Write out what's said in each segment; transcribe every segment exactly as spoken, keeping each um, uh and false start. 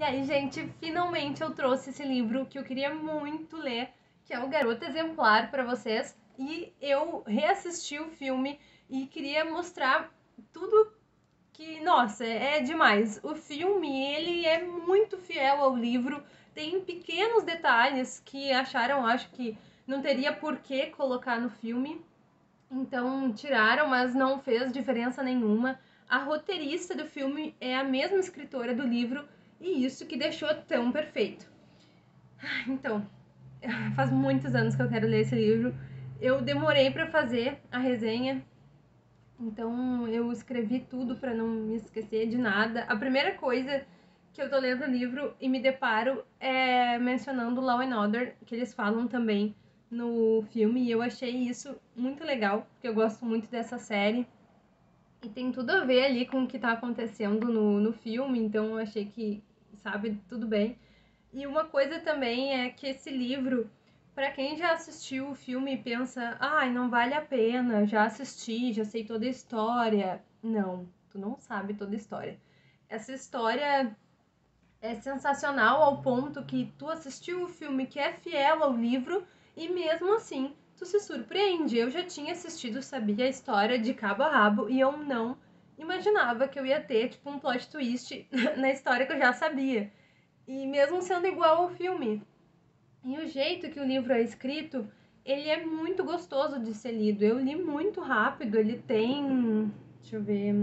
E aí, gente, finalmente eu trouxe esse livro que eu queria muito ler, que é O Garoto Exemplar, para vocês. E eu reassisti o filme e queria mostrar tudo que, nossa, é demais. O filme, ele é muito fiel ao livro, tem pequenos detalhes que acharam, acho que não teria por que colocar no filme, então tiraram, mas não fez diferença nenhuma. A roteirista do filme é a mesma escritora do livro e isso que deixou tão perfeito. Então, faz muitos anos que eu quero ler esse livro. Eu demorei para fazer a resenha, então eu escrevi tudo para não me esquecer de nada. A primeira coisa que eu tô lendo o livro e me deparo é mencionando Law and Order, que eles falam também no filme, e eu achei isso muito legal, porque eu gosto muito dessa série. E tem tudo a ver ali com o que tá acontecendo no, no filme, então eu achei que, sabe, tudo bem. E uma coisa também é que esse livro, para quem já assistiu o filme e pensa, ai, não vale a pena, já assisti, já sei toda a história. Não, tu não sabe toda a história. Essa história é sensacional ao ponto que tu assistiu o filme que é fiel ao livro e mesmo assim tu se surpreende. Eu já tinha assistido, sabia a história de cabo a rabo e eu não imaginava que eu ia ter tipo um plot twist na história que eu já sabia. E mesmo sendo igual ao filme. E o jeito que o livro é escrito, ele é muito gostoso de ser lido. Eu li muito rápido, ele tem, deixa eu ver,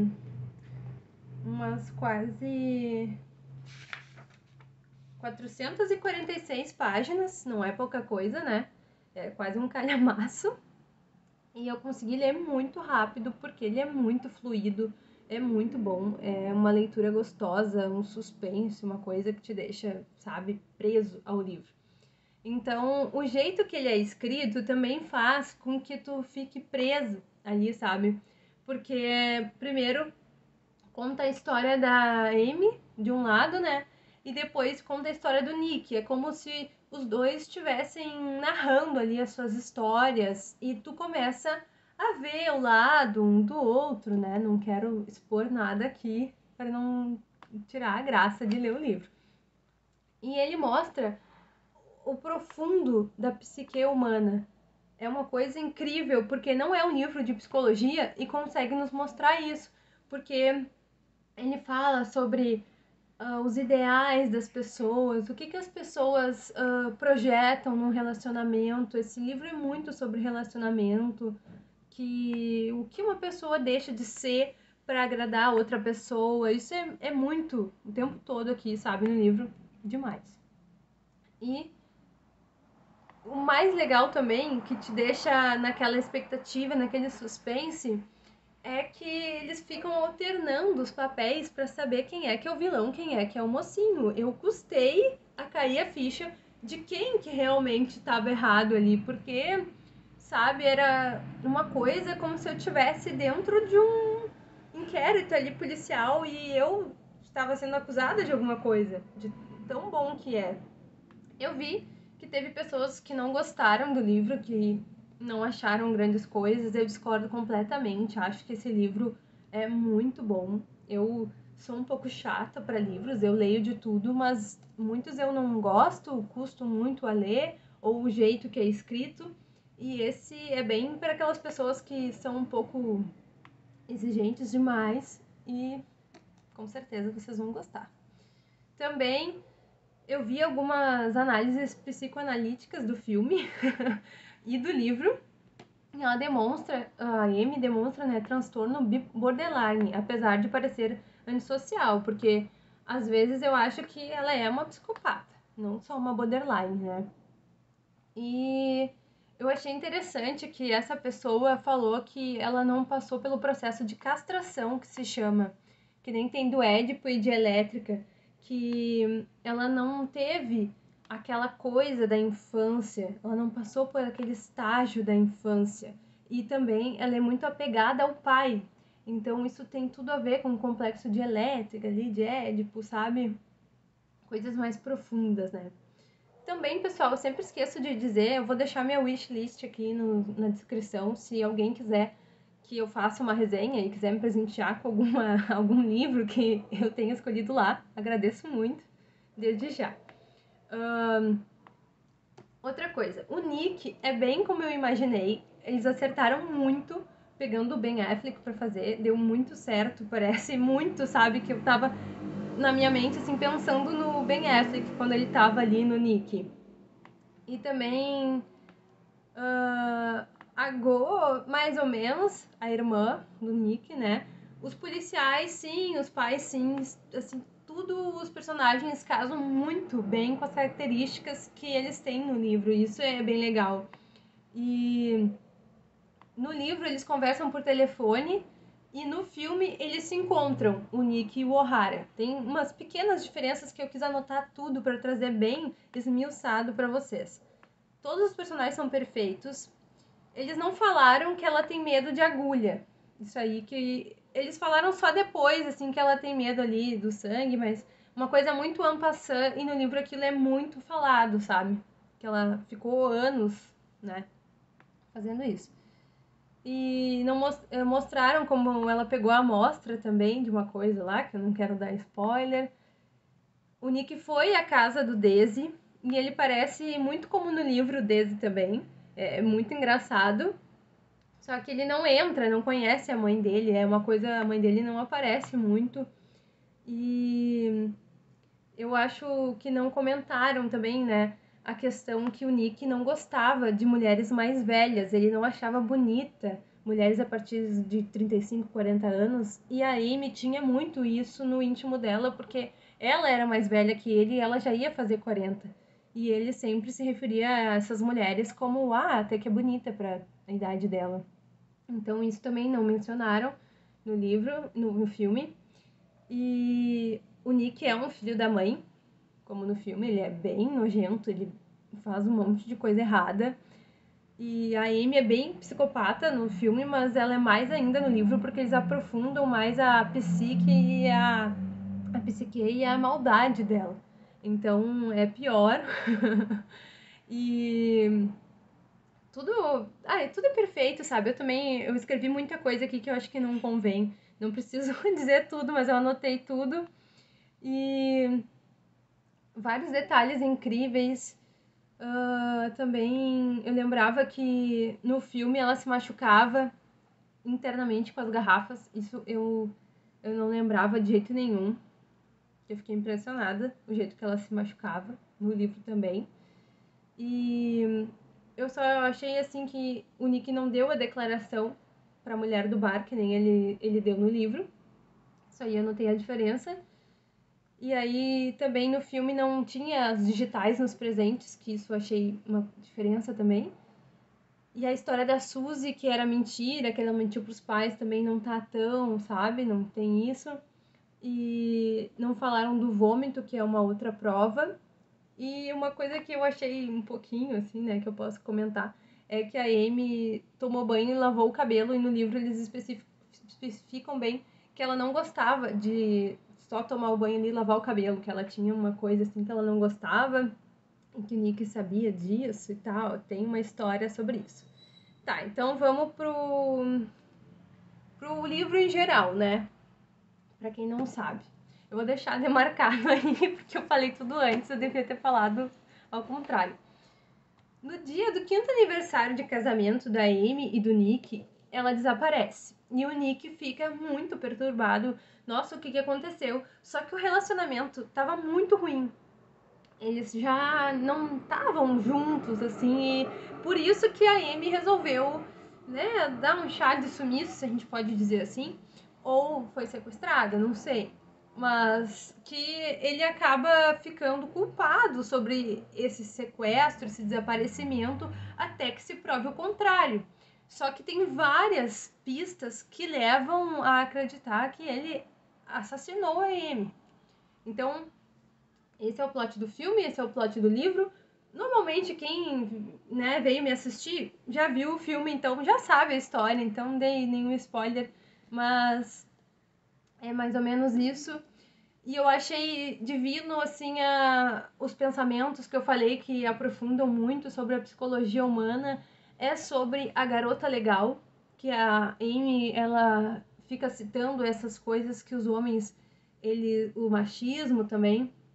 umas quase quatrocentas e quarenta e seis páginas, não é pouca coisa, né? É quase um calhamaço. E eu consegui ler muito rápido porque ele é muito fluido, é muito bom, é uma leitura gostosa, um suspense, uma coisa que te deixa, sabe, preso ao livro. Então, o jeito que ele é escrito também faz com que tu fique preso ali, sabe? Porque, primeiro, conta a história da Amy, de um lado, né? E depois conta a história do Nick. É como se os dois estivessem narrando ali as suas histórias e tu começa a ver o lado um do outro, né? Não quero expor nada aqui para não tirar a graça de ler o livro. E ele mostra o profundo da psique humana. É uma coisa incrível, porque não é um livro de psicologia e consegue nos mostrar isso. Porque ele fala sobre uh, os ideais das pessoas, o que, que as pessoas uh, projetam num relacionamento. Esse livro é muito sobre relacionamento, que o que uma pessoa deixa de ser para agradar a outra pessoa. Isso é, é muito o tempo todo aqui, sabe, no livro, demais. E o mais legal também, que te deixa naquela expectativa, naquele suspense, é que eles ficam alternando os papéis para saber quem é que é o vilão, quem é que é o mocinho. Eu custei a cair a ficha de quem que realmente estava errado ali, porque, sabe, era uma coisa como se eu estivesse dentro de um inquérito ali policial e eu estava sendo acusada de alguma coisa, de tão bom que é. Eu vi que teve pessoas que não gostaram do livro, que não acharam grandes coisas. Eu discordo completamente. Acho que esse livro é muito bom. Eu sou um pouco chata para livros, eu leio de tudo, mas muitos eu não gosto, custo muito a ler, ou o jeito que é escrito. E esse é bem para aquelas pessoas que são um pouco exigentes demais e com certeza vocês vão gostar. Também eu vi algumas análises psicoanalíticas do filme e do livro. E ela demonstra, a Amy demonstra, né, transtorno borderline, apesar de parecer antissocial, porque às vezes eu acho que ela é uma psicopata, não só uma borderline, né? E eu achei interessante que essa pessoa falou que ela não passou pelo processo de castração, que se chama, que nem tem do Édipo e de Elétrica, que ela não teve aquela coisa da infância, ela não passou por aquele estágio da infância. E também ela é muito apegada ao pai. Então isso tem tudo a ver com o complexo de Elétrica, ali, de Édipo, sabe? Coisas mais profundas, né? Também, pessoal, eu sempre esqueço de dizer, eu vou deixar minha wishlist aqui no, na descrição, se alguém quiser que eu faça uma resenha e quiser me presentear com alguma, algum livro que eu tenha escolhido lá, agradeço muito. desde já. Um, outra coisa, o Nick é bem como eu imaginei. Eles acertaram muito pegando o Ben Affleck pra fazer. Deu muito certo, parece muito, sabe? Que eu tava na minha mente, assim, pensando no Ben Affleck quando ele tava ali no Nick. E também uh, a Go, mais ou menos, a irmã do Nick, né? Os policiais, sim, os pais, sim, assim, tudo os personagens casam muito bem com as características que eles têm no livro, isso é bem legal. E no livro eles conversam por telefone e no filme eles se encontram, o Nick e o O'Hara. Tem umas pequenas diferenças que eu quis anotar tudo para trazer bem esmiuçado para vocês. Todos os personagens são perfeitos. Eles não falaram que ela tem medo de agulha. Isso aí que eles falaram só depois, assim, que ela tem medo ali do sangue, mas uma coisa muito en passant, e no livro aquilo é muito falado, sabe? Que ela ficou anos, né, fazendo isso. E não mostraram como ela pegou a amostra também de uma coisa lá, que eu não quero dar spoiler. O Nick foi à casa do Daisy, e ele parece muito como no livro Daisy também. É muito engraçado. Só que ele não entra, não conhece a mãe dele. É uma coisa, a mãe dele não aparece muito. E eu acho que não comentaram também, né, a questão que o Nick não gostava de mulheres mais velhas. Ele não achava bonita mulheres a partir de trinta e cinco, quarenta anos. E a Amy tinha muito isso no íntimo dela, porque ela era mais velha que ele e ela já ia fazer quarenta. E ele sempre se referia a essas mulheres como, ah, até que é bonita para a idade dela. Então isso também não mencionaram no livro, no, no filme. E o Nick é um filho da mãe, como no filme, ele é bem nojento, ele faz um monte de coisa errada. E a Amy é bem psicopata no filme, mas ela é mais ainda no livro porque eles aprofundam mais a psique e a, a psique e a maldade dela. Então é pior. E tudo, ah, tudo é perfeito, sabe? Eu também eu escrevi muita coisa aqui que eu acho que não convém. Não preciso dizer tudo, mas eu anotei tudo. E vários detalhes incríveis. Uh, também eu lembrava que no filme ela se machucava internamente com as garrafas. Isso eu, eu não lembrava de jeito nenhum. Eu fiquei impressionada o jeito que ela se machucava no livro também. E eu só achei assim que o Nick não deu a declaração para a mulher do bar, que nem ele, ele deu no livro. Isso aí eu notei a diferença. E aí também no filme não tinha as digitais nos presentes, que isso eu achei uma diferença também. E a história da Suzy, que era mentira, que ela mentiu pros pais, também não tá tão, sabe? Não tem isso. E não falaram do vômito, que é uma outra prova. E uma coisa que eu achei um pouquinho, assim, né, que eu posso comentar, é que a Amy tomou banho e lavou o cabelo, e no livro eles especificam bem que ela não gostava de só tomar o banho e lavar o cabelo, que ela tinha uma coisa assim que ela não gostava, e que o Nick sabia disso e tal. Tem uma história sobre isso. Tá, então vamos pro, pro livro em geral, né? Pra quem não sabe. Eu vou deixar demarcado aí, porque eu falei tudo antes, eu devia ter falado ao contrário. No dia do quinto aniversário de casamento da Amy e do Nick, ela desaparece. E o Nick fica muito perturbado. Nossa, o que, que aconteceu? Só que o relacionamento tava muito ruim. Eles já não estavam juntos, assim, e por isso que a Amy resolveu, né, dar um chá de sumiço, se a gente pode dizer assim, ou foi sequestrada, não sei. Mas que ele acaba ficando culpado sobre esse sequestro, esse desaparecimento, até que se prove o contrário. Só que tem várias pistas que levam a acreditar que ele assassinou a Amy. Então, esse é o plot do filme, esse é o plot do livro. Normalmente quem, né, veio me assistir já viu o filme, então já sabe a história, então não dei nenhum spoiler, mas é mais ou menos isso. E eu achei divino, assim, a, os pensamentos que eu falei que aprofundam muito sobre a psicologia humana. É sobre a garota legal, que a Amy, ela fica citando essas coisas que os homens, ele, o machismo também,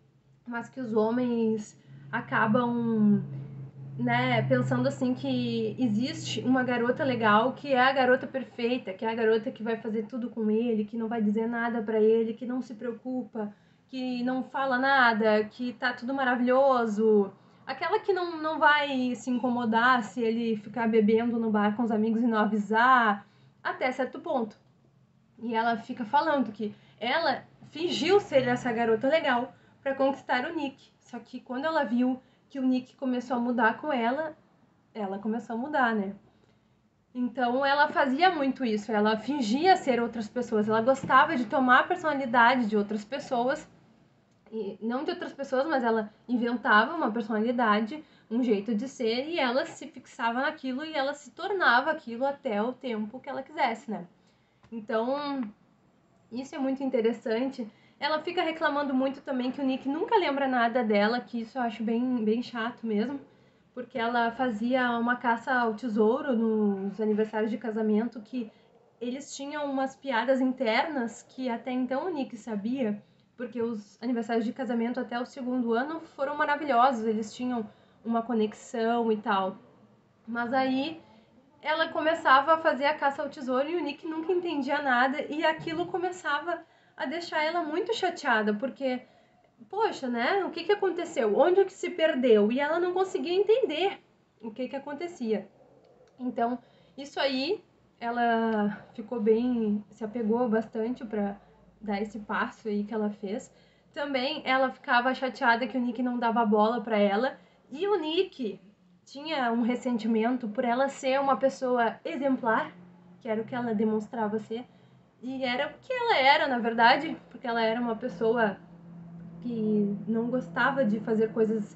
mas que os homens acabam, né, pensando assim que existe uma garota legal, que é a garota perfeita, que é a garota que vai fazer tudo com ele, que não vai dizer nada pra ele, que não se preocupa, que não fala nada, que tá tudo maravilhoso. Aquela que não, não vai se incomodar se ele ficar bebendo no bar com os amigos e não avisar, até certo ponto. E ela fica falando que ela fingiu ser essa garota legal pra conquistar o Nick. Só que quando ela viu que o Nick começou a mudar com ela, ela começou a mudar, né? Então ela fazia muito isso, ela fingia ser outras pessoas, ela gostava de tomar a personalidade de outras pessoas, e não de outras pessoas, mas ela inventava uma personalidade, um jeito de ser, e ela se fixava naquilo e ela se tornava aquilo até o tempo que ela quisesse, né? Então, isso é muito interessante. Ela fica reclamando muito também que o Nick nunca lembra nada dela, que isso eu acho bem, bem chato mesmo, porque ela fazia uma caça ao tesouro nos aniversários de casamento, que eles tinham umas piadas internas que até então o Nick sabia, porque os aniversários de casamento até o segundo ano foram maravilhosos, eles tinham uma conexão e tal. Mas aí ela começava a fazer a caça ao tesouro e o Nick nunca entendia nada e aquilo começava a deixar ela muito chateada, porque, poxa, né? O que que aconteceu? Onde é que se perdeu? E ela não conseguia entender o que que acontecia. Então, isso aí, ela ficou bem, se apegou bastante para dar esse passo aí que ela fez. Também ela ficava chateada que o Nick não dava bola para ela e o Nick tinha um ressentimento por ela ser uma pessoa exemplar, que era o que ela demonstrava ser, e era o que ela era, na verdade, porque ela era uma pessoa que não gostava de fazer coisas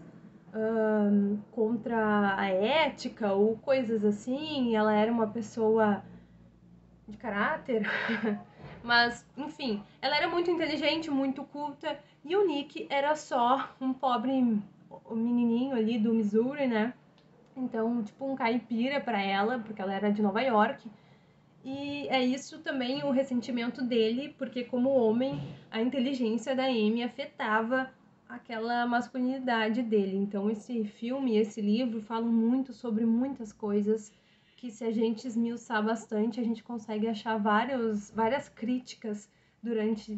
hum, contra a ética ou coisas assim. Ela era uma pessoa de caráter, mas enfim, ela era muito inteligente, muito culta, e o Nick era só um pobre menininho ali do Missouri, né? Então, tipo, um caipira para ela, porque ela era de Nova York. E é isso também o ressentimento dele, porque como homem, a inteligência da Amy afetava aquela masculinidade dele. Então esse filme, esse livro falam muito sobre muitas coisas que se a gente esmiuçar bastante, a gente consegue achar vários, várias críticas durante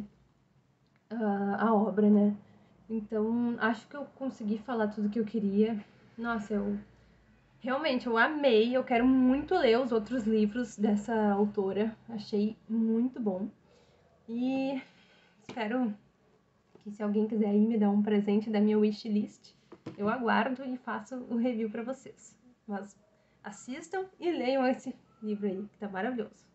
uh, a obra, né? Então acho que eu consegui falar tudo que eu queria. Nossa, eu realmente, eu amei. Eu quero muito ler os outros livros dessa autora. Achei muito bom. E espero que se alguém quiser aí me dar um presente da minha wishlist, eu aguardo e faço o review para vocês. Mas assistam e leiam esse livro aí, que tá maravilhoso.